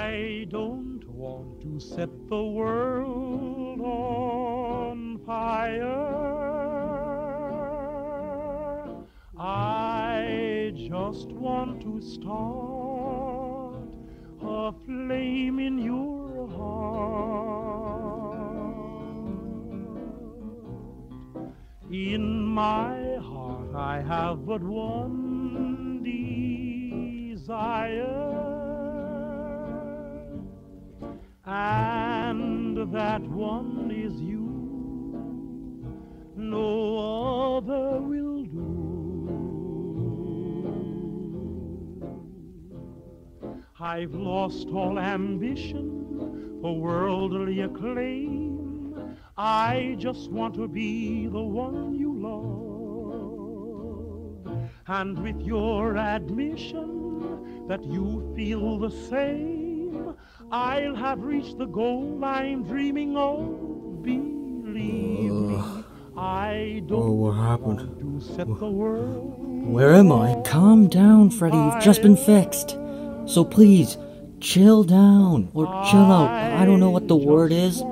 I don't want to set the world on fire. I just want to start a flame in your heart. In my heart I have but one desire, and that one is you. No other will do. I've lost all ambition for worldly acclaim. I just want to be the one you love. And with your admission that you feel the same, I'll have reached the goal I'm dreaming of. Believe me, I don't want to set the world. Where am I? Calm down, Freddy. You've just been fixed. So please, chill down. Or chill out. I don't know what the word is.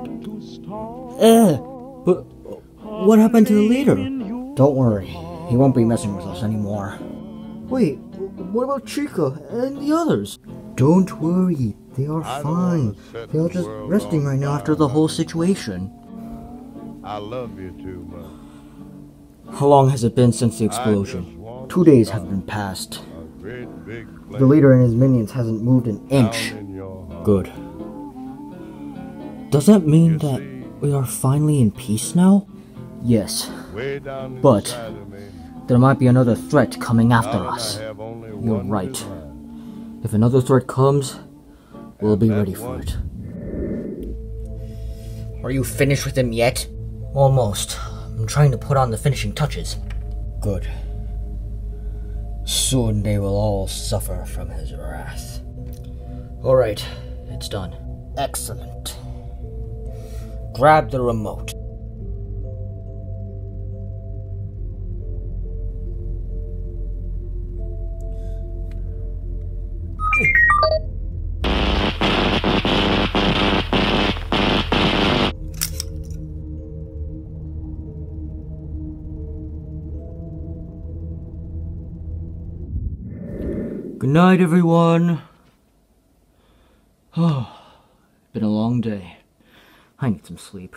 But what happened to the leader? Don't worry. He won't be messing with us anymore. Wait, what about Chica and the others? Don't worry. They are fine. They are just resting right now after the whole situation. I love you too much. How long has it been since the explosion? 2 days have been passed. The leader and his minions hasn't moved an inch. Good. Does that mean that we are finally in peace now? Yes. But there might be another threat coming after us. You're right. If another threat comes, we'll be ready for it. Are you finished with him yet? Almost. I'm trying to put on the finishing touches. Good. Soon they will all suffer from his wrath. Alright, it's done. Excellent. Grab the remote. Good night, everyone. Oh, been a long day. I need some sleep.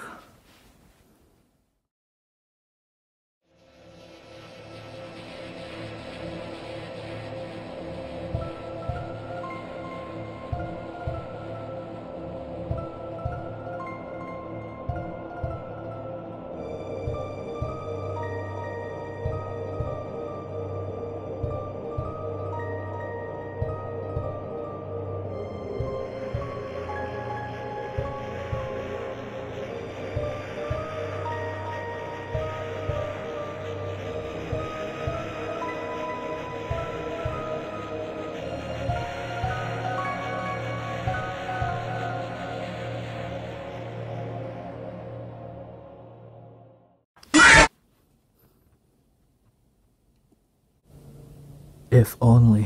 If only.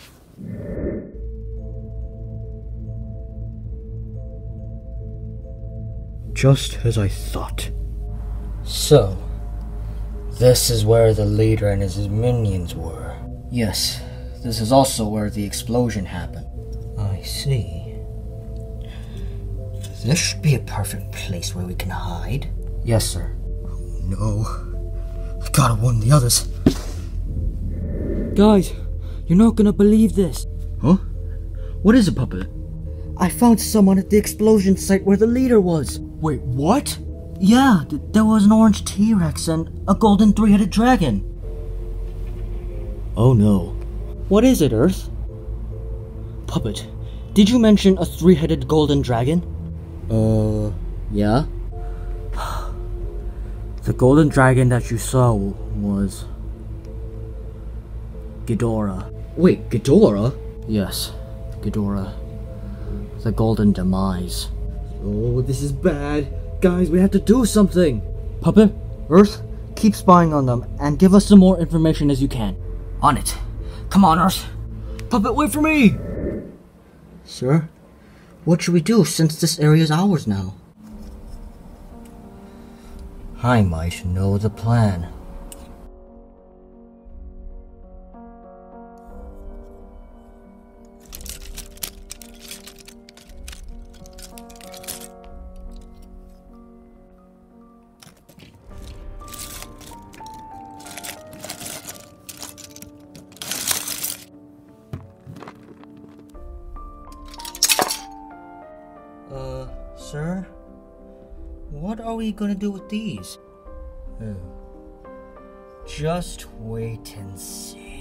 Just as I thought. So, this is where the leader and his minions were. Yes, this is also where the explosion happened. I see. This should be a perfect place where we can hide. Yes, sir. Oh, no. I gotta warn the others. Guys, you're not gonna believe this. Huh? What is it, Puppet? I found someone at the explosion site where the leader was. Wait, what? Yeah, there was an orange T-Rex and a golden three-headed dragon. Oh no. What is it, Earth? Puppet, did you mention a three-headed golden dragon? Yeah? The golden dragon that you saw was Ghidorah. Wait, Ghidorah? Yes, Ghidorah. The golden demise. Oh, this is bad. Guys, we have to do something. Puppet, Earth, keep spying on them and give us some more information as you can. On it. Come on, Earth. Puppet, wait for me! Sir? What should we do since this area is ours now? I might know the plan. Sir? What are we gonna do with these? Just wait and see.